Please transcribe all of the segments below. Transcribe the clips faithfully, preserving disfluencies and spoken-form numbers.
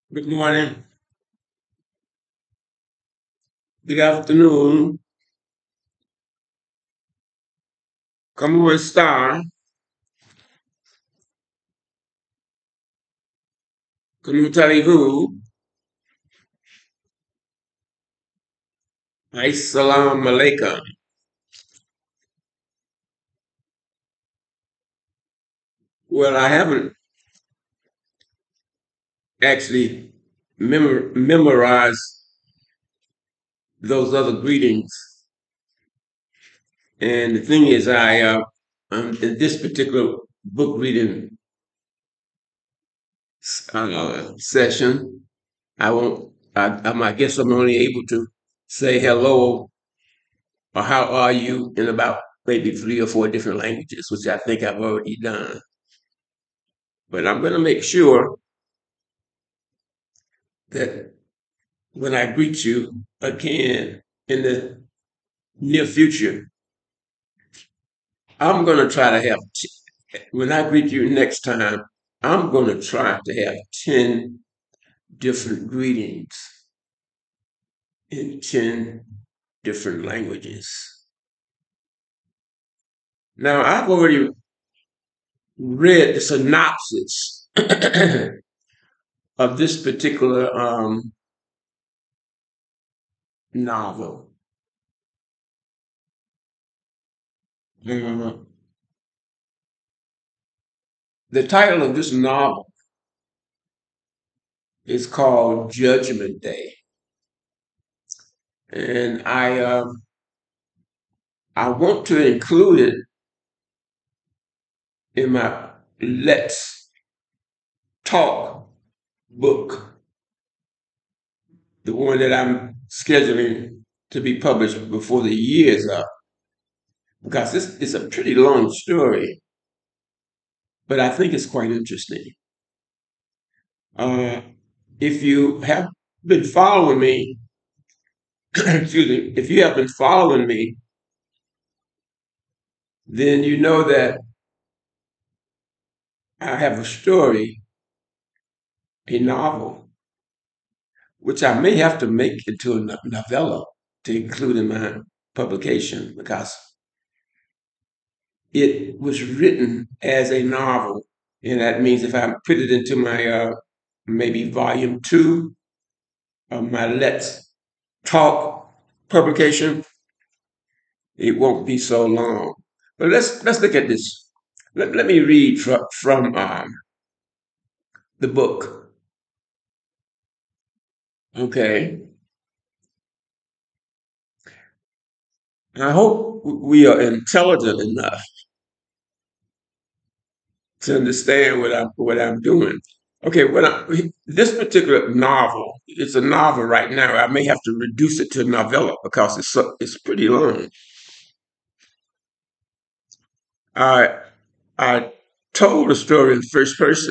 Good morning, good afternoon. ¿Cómo está? ¿Cómo está tú? Assalamu alaikum. Well, I haven't actually memor- memorized those other greetings. And the thing is, I, uh, um, in this particular book reading uh, session, I won't, I, I'm, I guess I'm only able to say hello or how are you in about maybe three or four different languages, which I think I've already done. But I'm going to make sure that when I greet you again in the near future, I'm going to try to have, t- when I greet you next time, I'm going to try to have ten different greetings in ten different languages. Now, I've already read the synopsis of this particular um, novel. Uh, the title of this novel is called Judgment Day. And I um, I want to include it in my Let's Talk book, the one that I'm scheduling to be published before the year is up, because this is a pretty long story, but I think it's quite interesting. Uh, if you have been following me, excuse me, if you have been following me, then you know that I have a story, a novel, which I may have to make into a no- novella to include in my publication because it was written as a novel. And that means if I put it into my uh, maybe volume two of my Let's Talk publication, it won't be so long. But let's let's look at this. Let, let me read from, from um, the book. Okay. I hope we are intelligent enough to understand what I'm what I'm doing. Okay, what I, this particular novel, it's a novel right now. I may have to reduce it to a novella because it's so, it's pretty long. I I told the story in first person,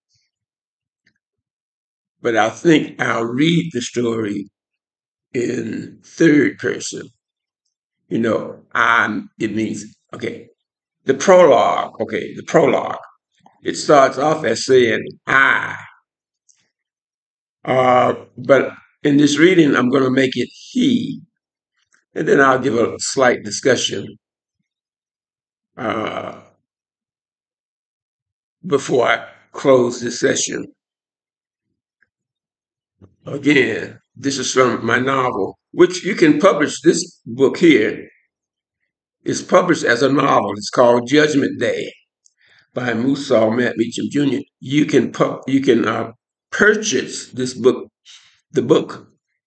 but I think I'll read the story in third person. You know, I'm. It means okay. The prologue. Okay, the prologue. It starts off as saying I. Uh, but in this reading, I'm going to make it he, and then I'll give a slight discussion uh, before I close this session. Again, this is from my novel, which you can publish. This book here is published as a novel. It's called Judgment Day by Musal Matt Meacham Junior You can pu- you can uh, purchase this book, the book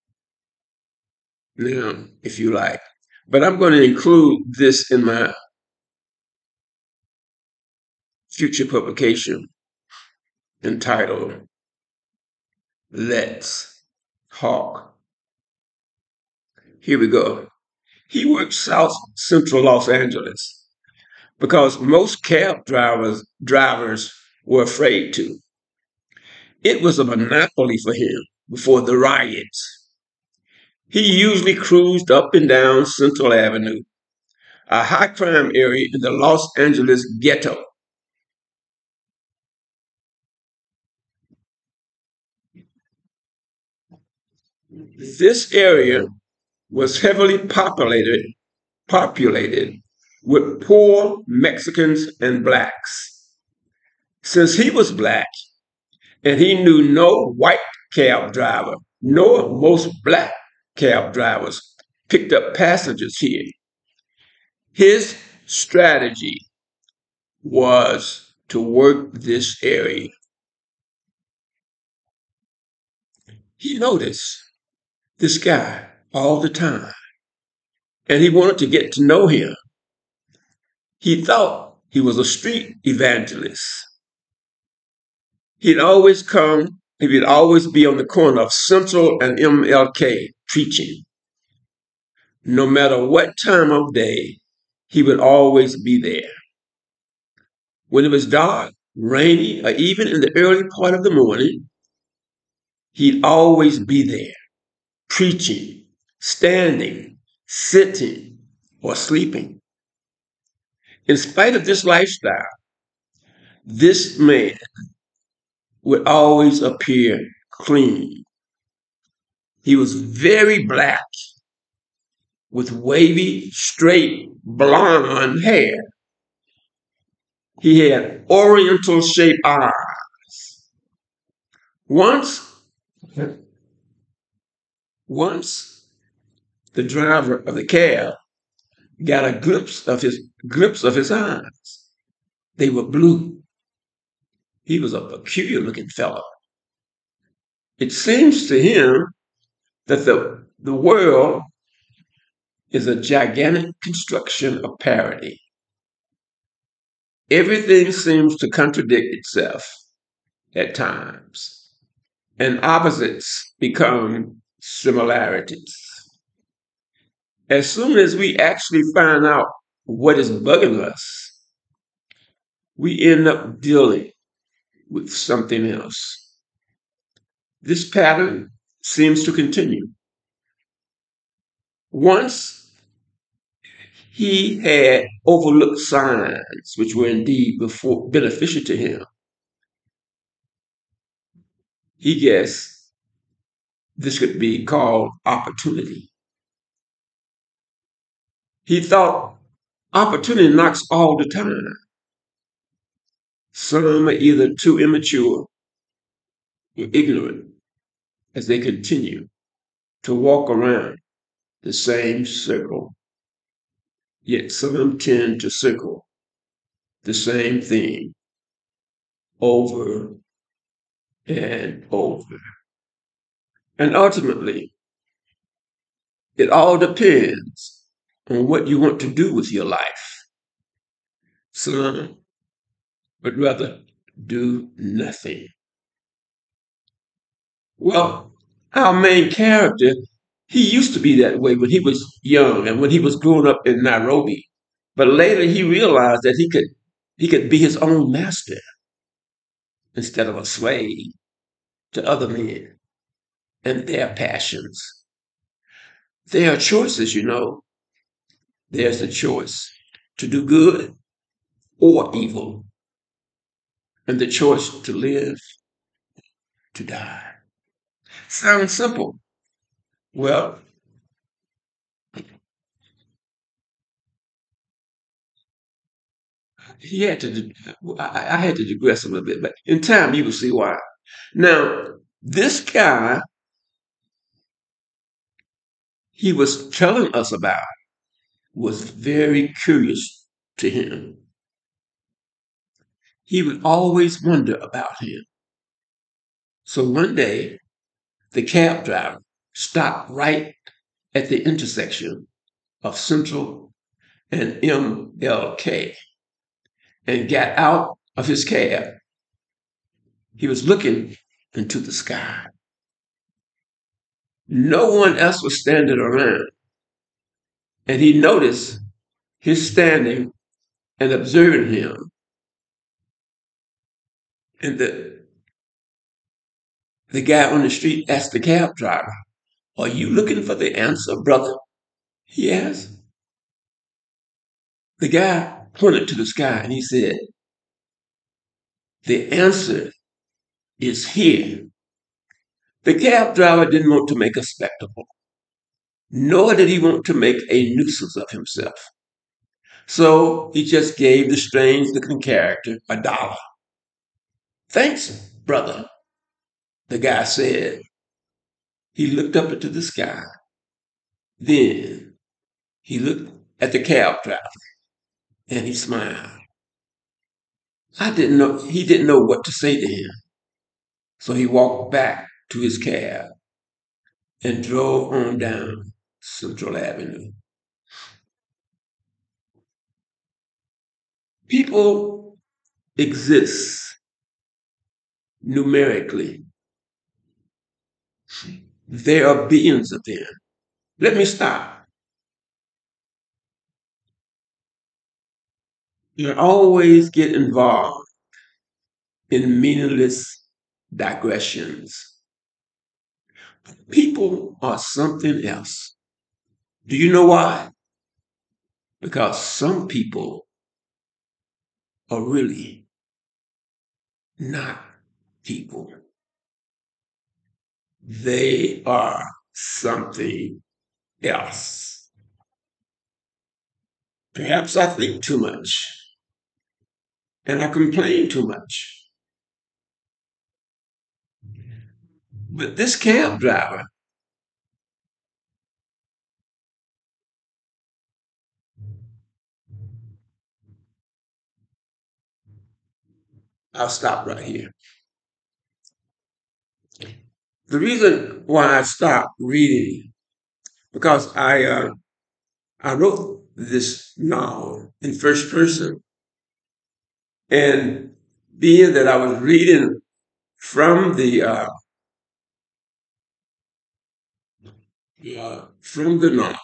now, if you like. But I'm going to include this in my future publication entitled Let's Talk. Here we go. He worked South Central Los Angeles because most cab drivers drivers were afraid to. It was a monopoly for him before the riots. He usually cruised up and down Central Avenue, a high crime area in the Los Angeles ghetto. This area was heavily populated populated with poor Mexicans and blacks. Since he was black and he knew no white cab driver, nor most black cab drivers picked up passengers here, his strategy was to work this area. He noticed this guy all the time and he wanted to get to know him. He thought he was a street evangelist. He'd always come, he would always be on the corner of Central and M L K preaching. No matter what time of day, he would always be there. When it was dark, rainy, or even in the early part of the morning, he'd always be there, preaching, standing, sitting, or sleeping. In spite of this lifestyle, this man would always appear clean. He was very black with wavy, straight, blonde hair. He had oriental shaped eyes. Once, once the driver of the cab got a glimpse of his glimpse of his eyes. They were blue. He was a peculiar looking fellow. It seems to him that the, the world is a gigantic construction of parody. Everything seems to contradict itself at times, and opposites become similarities. As soon as we actually find out what is bugging us, we end up dealing with something else. This pattern seems to continue. Once he had overlooked signs which were indeed before beneficial to him. He guessed this could be called opportunity. He thought opportunity knocks all the time. Some are either too immature or ignorant as they continue to walk around the same circle. Yet some tend to circle the same thing over and over. And ultimately, it all depends on what you want to do with your life. Some would rather do nothing. Well, our main character, he used to be that way when he was young and when he was growing up in Nairobi. But later he realized that he could he could be his own master instead of a slave to other men and their passions. There are choices, you know. There's the choice to do good or evil, and the choice to live, to die. Sounds simple. Well, he had to. I had to digress a little bit, but in time you will see why. Now, this guy he was telling us about was very curious to him. He would always wonder about him. So one day, the cab driver stopped right at the intersection of Central and M L K and got out of his cab. He was looking into the sky. No one else was standing around. And he noticed his standing and observing him. And the, the guy on the street asked the cab driver, "Are you looking for the answer, brother?" He asked. The guy pointed to the sky and he said, "The answer is here. The cab driver didn't want to make a spectacle, nor did he want to make a nuisance of himself. So he just gave the strange looking character a dollar. Thanks, brother, the guy said. He looked up into the sky. Then he looked at the cab driver and he smiled. I didn't know, he didn't know what to say to him. So he walked back to his cab and drove on down Central Avenue. People exist numerically. There are billions of them. Let me stop. You always get involved in meaningless digressions. People are something else. Do you know why? Because some people are really not people. They are something else. Perhaps I think too much and I complain too much. But this cab driver, I'll stop right here. The reason why I stopped reading, because I uh, I wrote this novel in first person, and being that I was reading from the uh, uh, from the novel,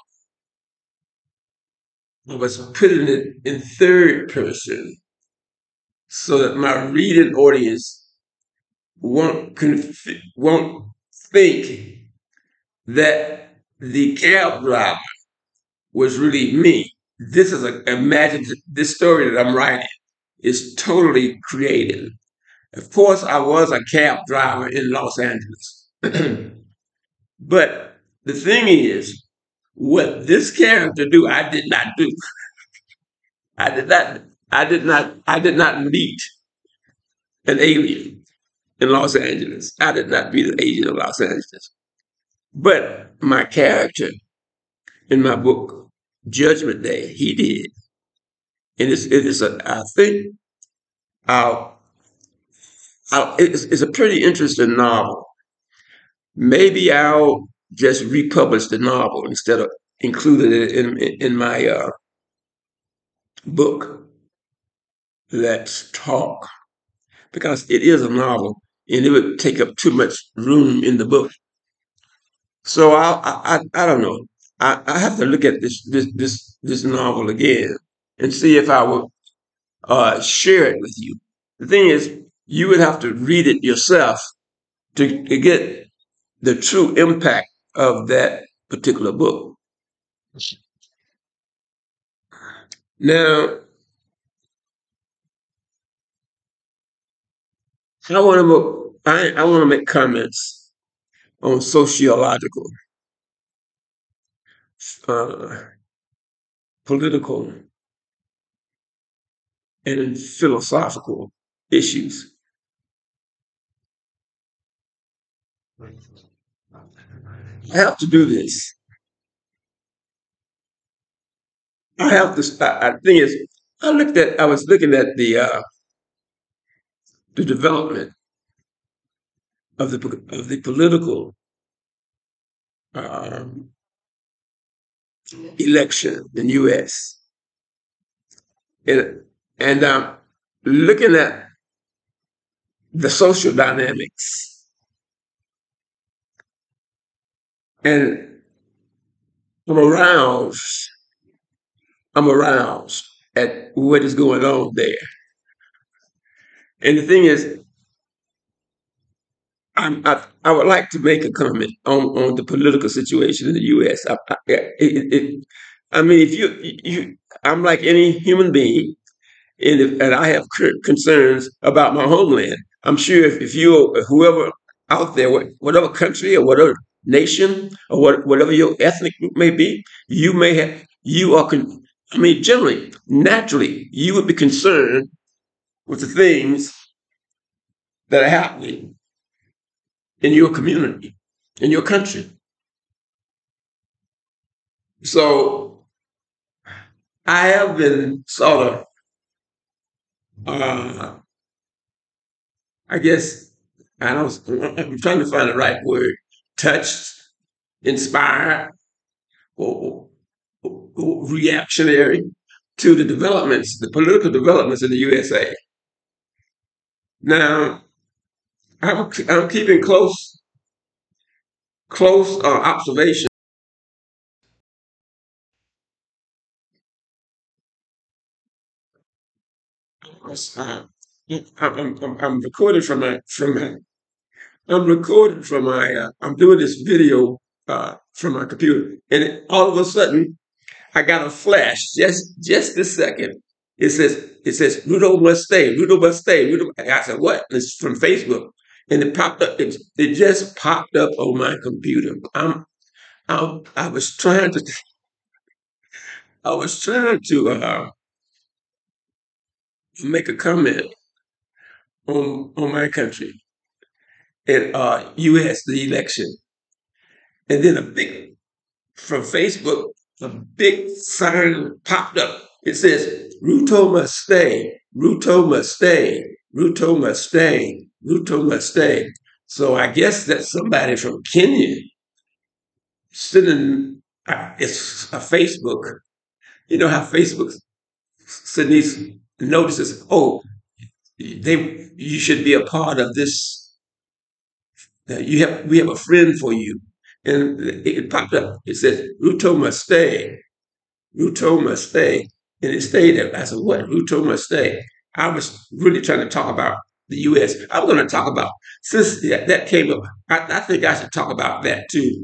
I was putting it in third person so that my reading audience won't conf- won't think that the cab driver was really me. This is a imagine this story that I'm writing is totally created. Of course, I was a cab driver in Los Angeles. But the thing is, what this character do, I did not do. I did not. I did not. I did not meet an alien in Los Angeles. I did not meet an agent of Los Angeles. But my character in my book, Judgment Day, he did, and it's it is a. I think I'll, I'll, it's, it's a pretty interesting novel. Maybe I'll just republish the novel instead of including it in in my uh, book. Let's talk because it is a novel and it would take up too much room in the book. So I I, I, I don't know. I, I have to look at this this this this novel again and see if I will uh, share it with you. The thing is, you would have to read it yourself to, to get the true impact of that particular book. Now, I want to I, I want to make comments on sociological, uh, political, and philosophical issues. I have to do this. I have to. I, I think is. I looked at. I was looking at the uh, the development of the of the political um, election in U S and and um, looking at the social dynamics, and I'm aroused. I'm aroused at what is going on there. And the thing is, I'm, I, I would like to make a comment on, on the political situation in the U S. I, I, it, it, I mean, if you, you, I'm like any human being, and, if, and I have concerns about my homeland. I'm sure if, if you, whoever out there, whatever country or whatever nation or what, whatever your ethnic group may be, you may have, you are, con- I mean, generally, naturally, you would be concerned with the things that are happening in your community, in your country. So I have been sort of, uh, I guess, I don't, I'm trying to find the right word, touched, inspired, or, or, or reactionary to the developments, the political developments in the U S A. Now, I'm, I'm keeping close, close uh, observation. Uh, I'm, I'm, I'm recording from my, from my, I'm recording from my, uh, I'm doing this video uh, from my computer, and it, all of a sudden, I got a flash just just this second. It says it says Rudo must stay. Rudo must stay. Rudo. I said what? It's from Facebook, and it popped up. It, it just popped up on my computer. I'm, I'm I was trying to I was trying to uh, make a comment on on my country and uh, U S the election, and then a big from Facebook a big sign popped up. It says, Ruto must stay, Ruto must stay, Ruto must stay, Ruto must stay. So I guess that's somebody from Kenya sending, uh, it's a Facebook. You know how Facebook sends these notices, oh, they you should be a part of this. Uh, you have we have a friend for you. And it, it popped up. It says, Ruto must stay, Ruto must stay. And it stayed there. I said, what? Ruto must stay. I was really trying to talk about the U S. I'm going to talk about, since that, that came up, I, I think I should talk about that too.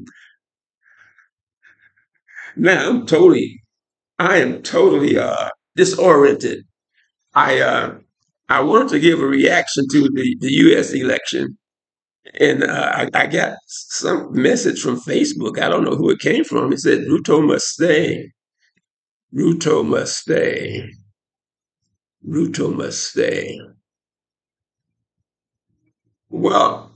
Now I'm totally, I am totally uh, disoriented. I uh, I wanted to give a reaction to the, the U S election. And uh, I, I got some message from Facebook. I don't know who it came from. It said, Ruto must stay. Ruto must stay. Ruto must stay. Well,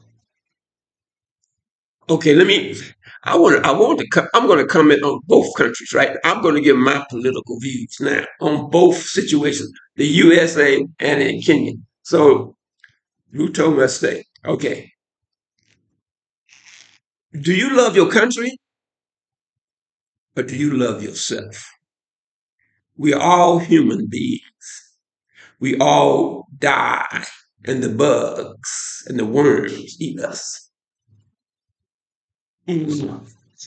okay, let me. I want. I want to. co- I'm going to comment on both countries, right? I'm going to give my political views now on both situations, the U S A and in Kenya. So, Ruto must stay. Okay. Do you love your country or do you love yourself? We are all human beings. We all die, and the bugs and the worms eat us. Mhm.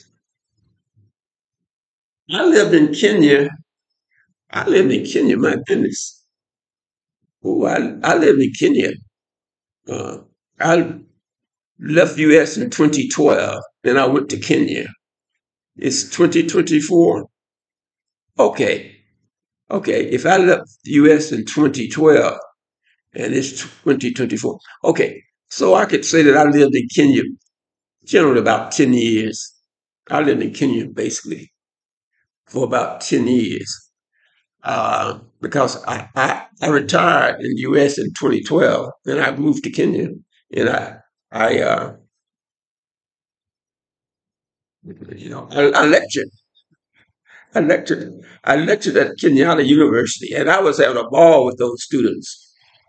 I lived in Kenya. I lived in Kenya. My goodness. Oh, I, I lived in Kenya. Uh, I left U S in twenty twelve, and I went to Kenya. It's twenty twenty-four. Okay, okay. If I left the U S in twenty twelve and it's twenty twenty-four, okay. So I could say that I lived in Kenya generally about ten years. I lived in Kenya basically for about ten years. Uh, because I, I, I retired in the U S in twenty twelve, and I moved to Kenya, and I I uh, you know I, I lectured I lectured I lectured at Kenyatta University, and I was having a ball with those students.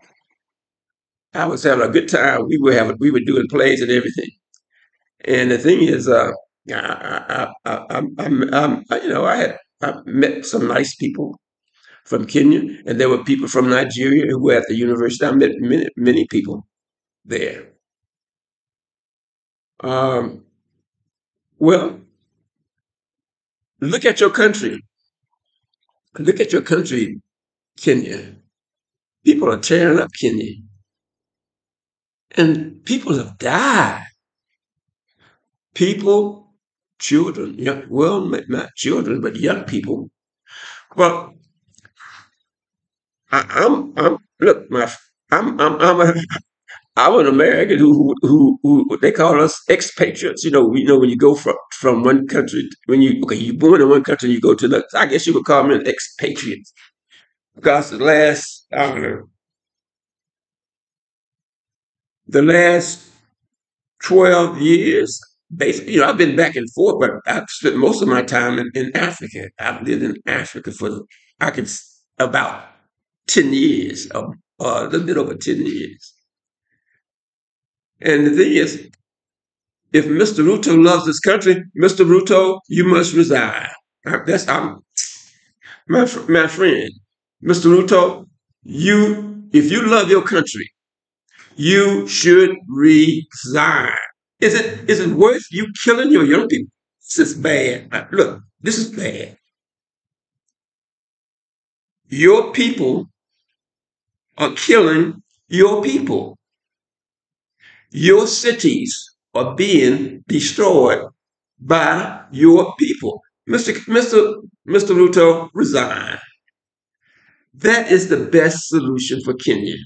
I was having a good time. We were having we were doing plays and everything. And the thing is, uh, I, I, I, I'm, I'm, I'm you know I had I met some nice people from Kenya, and there were people from Nigeria who were at the university. I met many many people there. Um, well, look at your country. Look at your country, Kenya. People are tearing up Kenya, and people have died. People, children, young, well, not children, but young people. Well, I, I'm, I'm, look, my, I'm, I'm, I'm a, I'm an American who, who, who, who they call us expatriates. You know, you know when you go from from one country, when you okay, you're born in one country, you go to the. I guess you would call me an expatriate because the last I don't know the last twelve years, basically, you know, I've been back and forth, but I've spent most of my time in, in Africa. I've lived in Africa for I could about ten years, or, or a little bit over ten years. And the thing is, if mister Ruto loves this country, mister Ruto, you must resign. That's I'm, my my friend, mister Ruto. You, if you love your country, you should resign. Is it is it worth you killing your young people? This is bad. Uh, Look, this is bad. Your people are killing your people. Your cities are being destroyed by your people. mister mister mister Ruto, resign. That is the best solution for Kenya.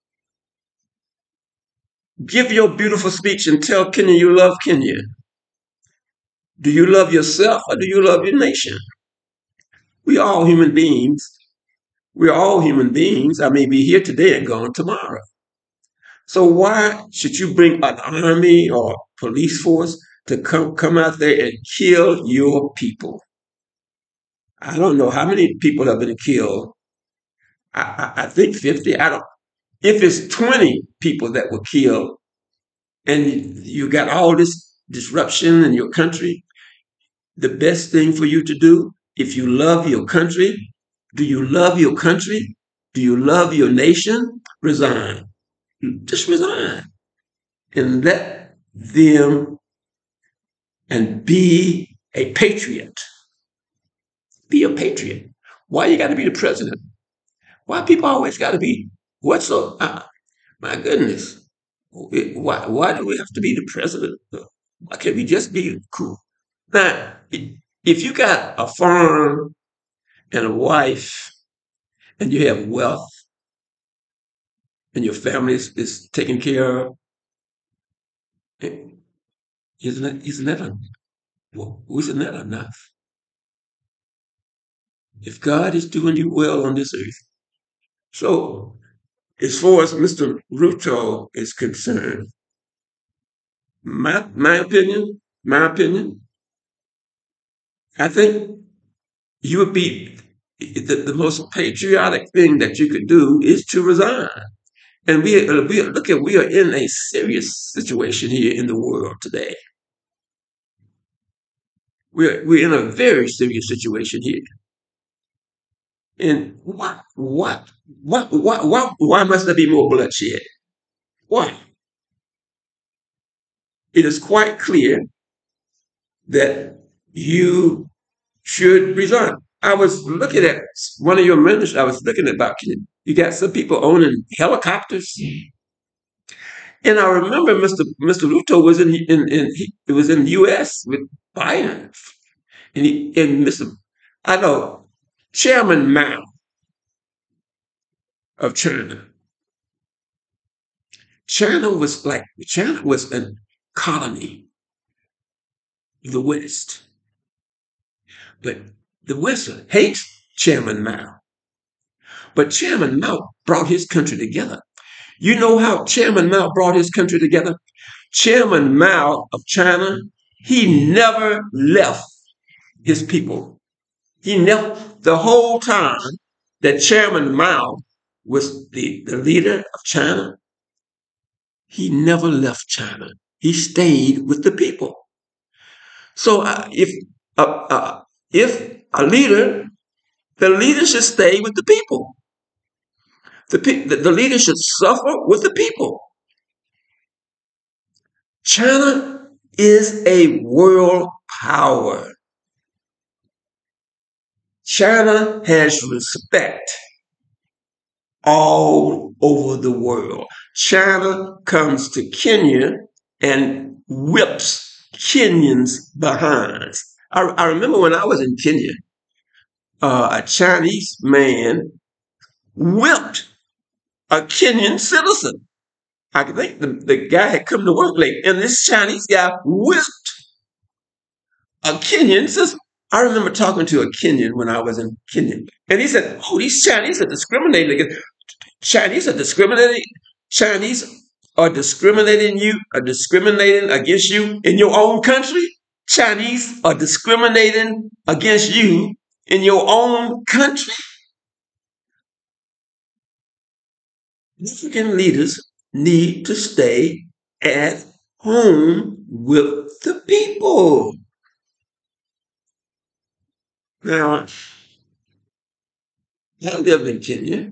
Give your beautiful speech and tell Kenya you love Kenya. Do you love yourself or do you love your nation? We are all human beings. We're all human beings. I may be here today and gone tomorrow. So why should you bring an army or police force to come, come out there and kill your people? I don't know how many people have been killed. I, I, I think fifty. I don't. If it's twenty people that were killed, and you got all this disruption in your country, the best thing for you to do, if you love your country, do you love your country? Do you love your nation? Resign. Just resign and let them and be a patriot. Be a patriot. Why you got to be the president? Why people always got to be? What's so? Uh, my goodness. Why? Why do we have to be the president? Why can't we just be cool? Now, if you got a farm and a wife and you have wealth and your family is, is taken care of, isn't that, isn't that, a, well, isn't that enough? If God is doing you well on this earth. So, as far as mister Ruto is concerned, my, my opinion, my opinion, I think you would be the, the most patriotic thing that you could do is to resign. And we, uh, we look at we are in a serious situation here in the world today. We're we're in a very serious situation here. And what what what what what why must there be more bloodshed? Why? It is quite clear that you should resign. I was looking at one of your ministers. I was looking about you. You got some people owning helicopters. And I remember mister mister Ruto was in in, in he, it was in the U S with Biden, and he and mister I know Chairman Mao of China. China was like China was a colony of the West, but the West hates Chairman Mao. But Chairman Mao brought his country together. You know how Chairman Mao brought his country together? Chairman Mao of China, he never left his people. He never, the whole time that Chairman Mao was the, the leader of China, he never left China. He stayed with the people. So uh, if uh, uh, if a leader, the leader should stay with the people. The, the, the leader should suffer with the people. China is a world power. China has respect all over the world. China comes to Kenya and whips Kenyans behinds. I, I remember when I was in Kenya, uh, a Chinese man whipped a Kenyan citizen. I think the, the guy had come to work late, and this Chinese guy whipped a Kenyan. Says, I remember talking to a Kenyan when I was in Kenya, and he said, "Oh, these Chinese are discriminating against Chinese are discriminating. Chinese are discriminating you, are discriminating against you in your own country. Chinese are discriminating against you in your own country." African leaders need to stay at home with the people. Now, I live in Kenya.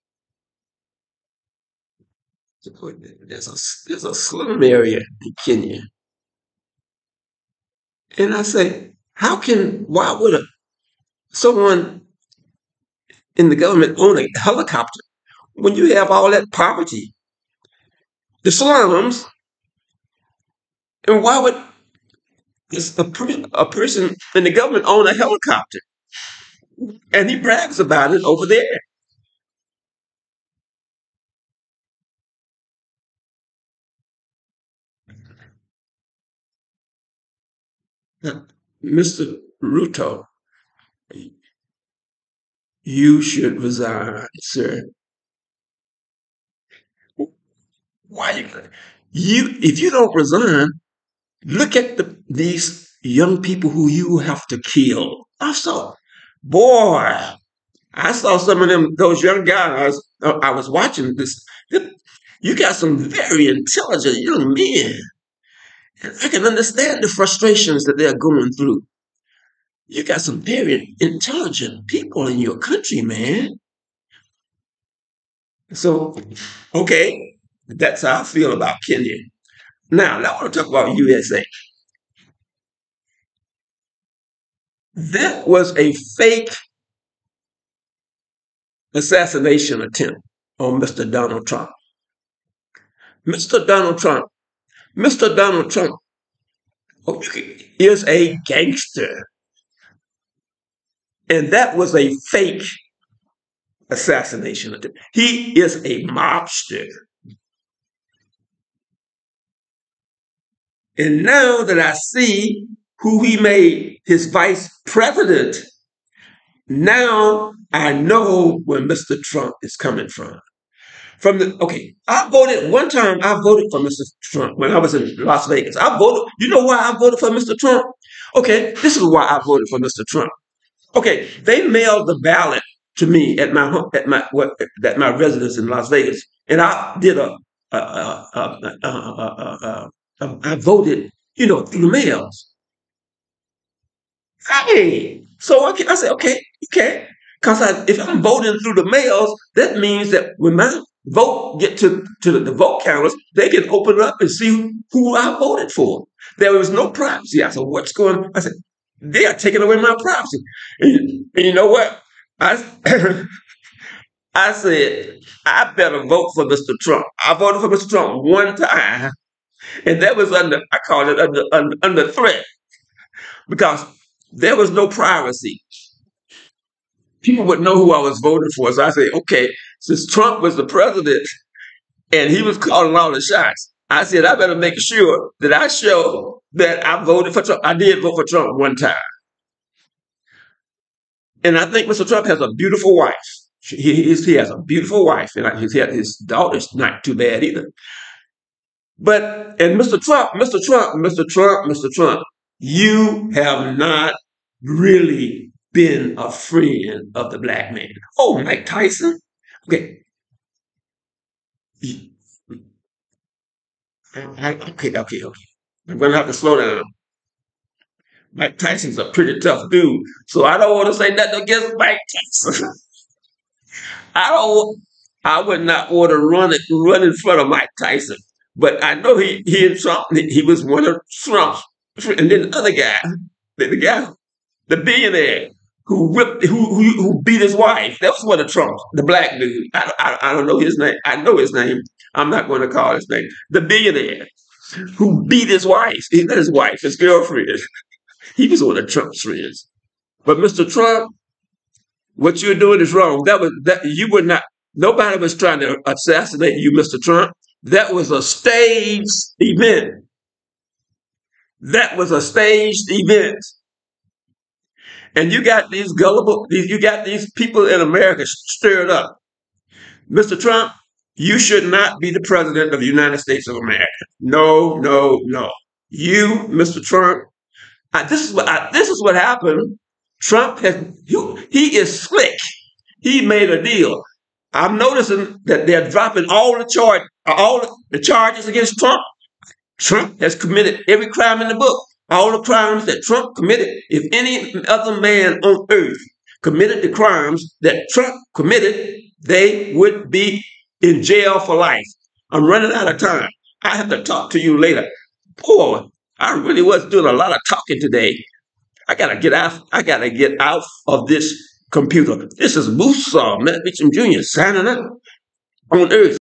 There's a, there's a slum area in Kenya. And I say, how can, why would a, someone in the government own a helicopter when you have all that poverty, the slums, and why would a, per, a person in the government own a helicopter? And he brags about it over there. Now, Mister Ruto, you should resign, sir. Why you, you if you don't resign, look at the, these young people who you have to kill. I saw, boy, I saw some of them, those young guys. uh, I was watching this. You got some very intelligent young men. And I can understand the frustrations that they're going through. You got some very intelligent people in your country, man. So, okay, that's how I feel about Kenya. Now, now I want to talk about U S A. That was a fake assassination attempt on Mister Donald Trump. Mister Donald Trump, Mister Donald Trump is a gangster. And that was a fake assassination attempt. He is a mobster. And now that I see who he made his vice president, now I know where Mister Trump is coming from. From the okay, I voted one time. I voted for Mister Trump when I was in Las Vegas. I voted. You know why I voted for Mister Trump? Okay, this is why I voted for Mister Trump. Okay, they mailed the ballot to me at my home, at my what, at my residence in Las Vegas, and I did a, a, a, a, a, a, a, a I voted, you know, through the mails. Hey, so I, I said, okay, okay, because if I'm voting through the mails, that means that when my vote get to to the, the vote counters, they can open it up and see who I voted for. There was no privacy. I said, what's going on? I said, they are taking away my privacy. And, and you know what? I I said, I better vote for Mister Trump. I voted for Mister Trump one time, and that was under, I called it under, under, under threat because there was no privacy. People would know who I was voting for. So I said, okay, since Trump was the president and he was calling all the shots, I said, I better make sure that I show that I voted for Trump. I did vote for Trump one time. And I think Mister Trump has a beautiful wife. He, he has a beautiful wife, and his, his daughter's not too bad either. But, and Mister Trump, Mister Trump, Mister Trump, Mister Trump, you have not really been a friend of the black man. Oh, Mike Tyson? Okay. Okay, okay, okay. I'm going to have to slow down. Mike Tyson's a pretty tough dude, so I don't want to say nothing against Mike Tyson. I don't. I would not want to run it, run in front of Mike Tyson, but I know he he and Trump. He was one of Trump's, and then the other guy, the, the guy, the billionaire who whipped, who, who who beat his wife. That was one of Trump's, the black dude. I, I I don't know his name. I know his name. I'm not going to call his name. The billionaire who beat his wife. He not his wife, his girlfriend. He was one of Trump's friends. But Mister Trump, what you're doing is wrong. That was that you were not. Nobody was trying to assassinate you, Mister Trump. That was a staged event. That was a staged event. And you got these gullible, these, you got these people in America stirred up. Mister Trump, you should not be the president of the United States of America. No, no, no. You, Mister Trump, I, this is what I, this is what happened. Trump has he, he is slick. He made a deal. I'm noticing that they're dropping all the charge, all the charges against Trump. Trump has committed every crime in the book. All the crimes that Trump committed. If any other man on earth committed the crimes that Trump committed, they would be in jail for life. I'm running out of time. I have to talk to you later. Boy, I really was doing a lot of talking today. I gotta get out. I gotta get out of this computer. This is Musa Matt Beecham Junior signing up on Earth.